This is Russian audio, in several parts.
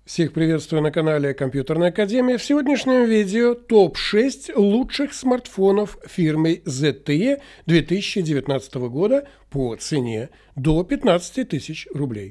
Всех приветствую на канале Компьютерная Академия. В сегодняшнем видео топ-6 лучших смартфонов фирмы ZTE 2019 года по цене до 15 тысяч рублей.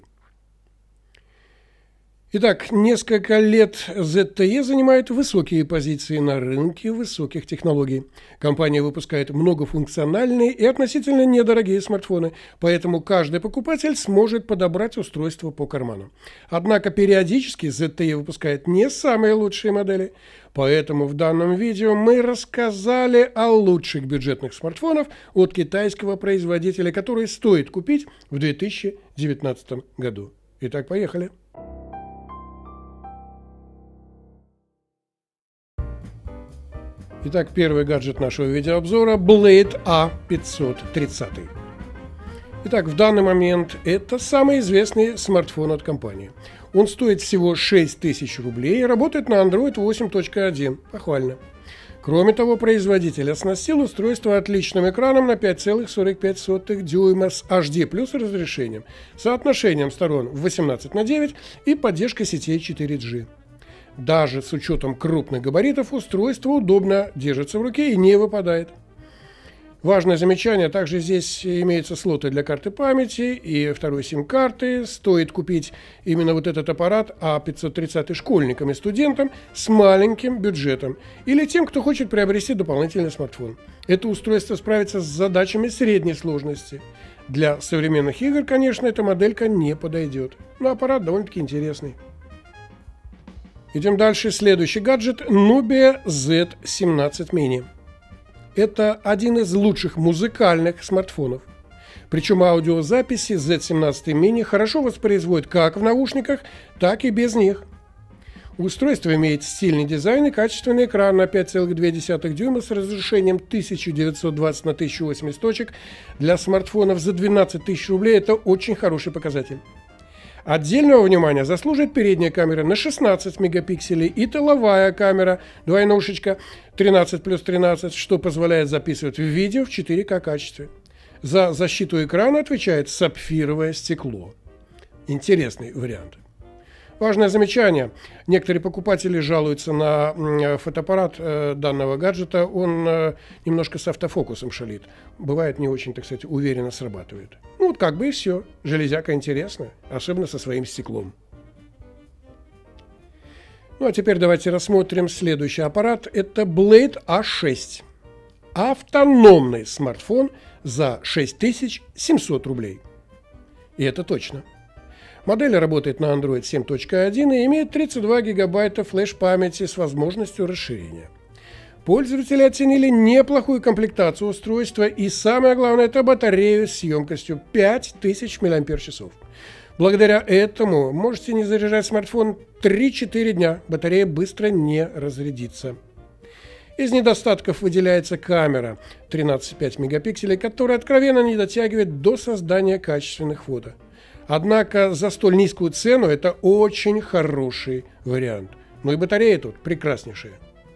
Итак, несколько лет ZTE занимает высокие позиции на рынке высоких технологий. Компания выпускает многофункциональные и относительно недорогие смартфоны, поэтому каждый покупатель сможет подобрать устройство по карману. Однако периодически ZTE выпускает не самые лучшие модели, поэтому в данном видео мы рассказали о лучших бюджетных смартфонах от китайского производителя, которые стоит купить в 2019 году. Итак, поехали! Итак, первый гаджет нашего видеообзора – Blade A530. Итак, в данный момент это самый известный смартфон от компании. Он стоит всего 6000 рублей и работает на Android 8.1. Похвально. Кроме того, производитель оснастил устройство отличным экраном на 5,45 дюйма с HD+ разрешением, соотношением сторон 18:9 и поддержкой сетей 4G. Даже с учетом крупных габаритов устройство удобно держится в руке и не выпадает. Важное замечание, также здесь имеются слоты для карты памяти и второй сим-карты. Стоит купить именно вот этот аппарат A530 школьникам и студентам с маленьким бюджетом или тем, кто хочет приобрести дополнительный смартфон. Это устройство справится с задачами средней сложности. Для современных игр, конечно, эта моделька не подойдет, но аппарат довольно-таки интересный. Идем дальше. Следующий гаджет – Nubia Z17 Mini. Это один из лучших музыкальных смартфонов. Причем аудиозаписи Z17 Mini хорошо воспроизводит как в наушниках, так и без них. Устройство имеет стильный дизайн и качественный экран на 5,2 дюйма с разрешением 1920 на 1080 точек. Для смартфонов за 12 тысяч рублей это очень хороший показатель. Отдельного внимания заслужит передняя камера на 16 мегапикселей и тыловая камера, двойнушечка 13+13, что позволяет записывать видео в 4К качестве. За защиту экрана отвечает сапфировое стекло. Интересный вариант. Важное замечание. Некоторые покупатели жалуются на фотоаппарат данного гаджета. Он немножко с автофокусом шалит. Бывает не очень, так сказать, уверенно срабатывает. Ну вот как бы и все. Железяка интересная, особенно со своим стеклом. Ну а теперь давайте рассмотрим следующий аппарат. Это Blade A6. Автономный смартфон за 6700 рублей. И это точно. Модель работает на Android 7.1 и имеет 32 гигабайта флеш-памяти с возможностью расширения. Пользователи оценили неплохую комплектацию устройства и, самое главное, это батарею с емкостью 5000 мАч. Благодаря этому можете не заряжать смартфон 3-4 дня, батарея быстро не разрядится. Из недостатков выделяется камера 13,5 мегапикселей, которая откровенно не дотягивает до создания качественных фото. Однако за столь низкую цену это очень хороший вариант. Ну и батарея тут прекраснейшая.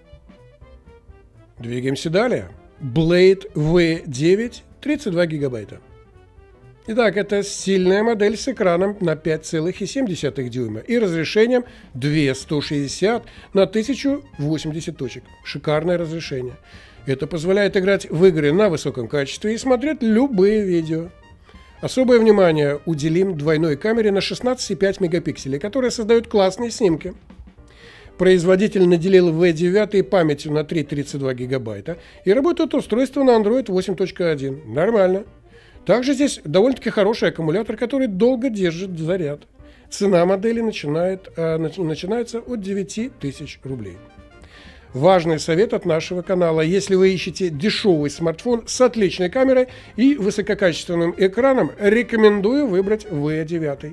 Двигаемся далее. Blade V9 32 гигабайта. Итак, это стильная модель с экраном на 5,7 дюйма и разрешением 2160 на 1080 точек. Шикарное разрешение. Это позволяет играть в игры на высоком качестве и смотреть любые видео. Особое внимание уделим двойной камере на 16,5 мегапикселей, которая создает классные снимки. Производитель наделил V9 памятью на 3,32 гигабайта и работает устройство на Android 8.1. Нормально. Также здесь довольно-таки хороший аккумулятор, который долго держит заряд. Цена модели начинается от 9000 рублей. Важный совет от нашего канала. Если вы ищете дешевый смартфон с отличной камерой и высококачественным экраном, рекомендую выбрать V9.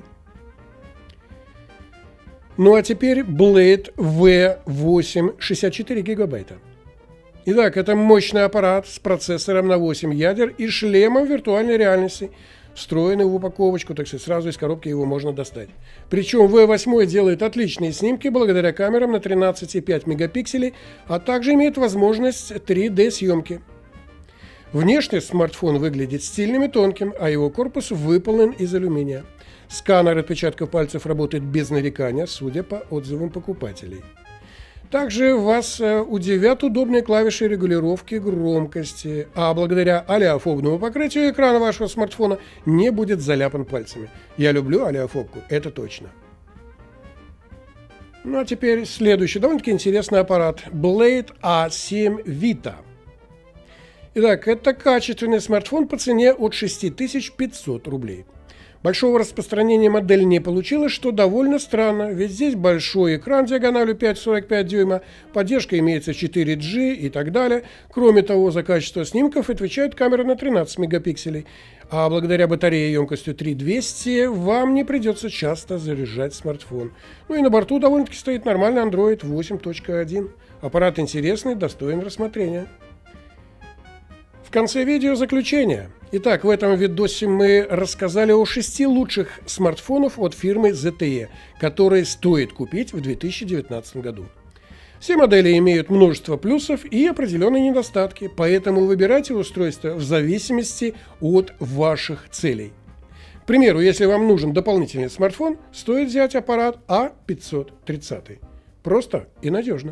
Ну а теперь Blade V8 64 гигабайта. Итак, это мощный аппарат с процессором на 8 ядер и шлемом виртуальной реальности, встроенный в упаковочку, так сказать, сразу из коробки его можно достать. Причем V8 делает отличные снимки благодаря камерам на 13,5 мегапикселей, а также имеет возможность 3D-съемки. Внешне смартфон выглядит стильным и тонким, а его корпус выполнен из алюминия. Сканер отпечатков пальцев работает без нарекания, судя по отзывам покупателей. Также вас удивят удобные клавиши регулировки громкости, а благодаря олеофобному покрытию экрана вашего смартфона не будет заляпан пальцами. Я люблю олеофобку, это точно. Ну а теперь следующий довольно-таки интересный аппарат Blade A7 Vita. Итак, это качественный смартфон по цене от 6500 рублей. Большого распространения модель не получилась, что довольно странно, ведь здесь большой экран диагональю 5,45 дюйма, поддержка имеется 4G и так далее. Кроме того, за качество снимков отвечает камера на 13 мегапикселей, а благодаря батарее емкостью 3200 вам не придется часто заряжать смартфон. Ну и на борту довольно-таки стоит нормальный Android 8.1. Аппарат интересный, достоин рассмотрения. В конце видео заключение. Итак, в этом видосе мы рассказали о 6 лучших смартфонов от фирмы ZTE, которые стоит купить в 2019 году. Все модели имеют множество плюсов и определенные недостатки, поэтому выбирайте устройство в зависимости от ваших целей. К примеру, если вам нужен дополнительный смартфон, стоит взять аппарат A530. Просто и надежно.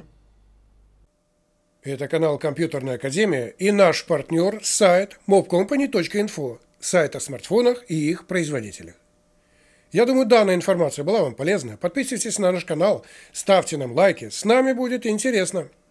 Это канал Компьютерная Академия и наш партнер сайт mobcompany.info, сайт о смартфонах и их производителях. Я думаю, данная информация была вам полезна. Подписывайтесь на наш канал, ставьте нам лайки, с нами будет интересно.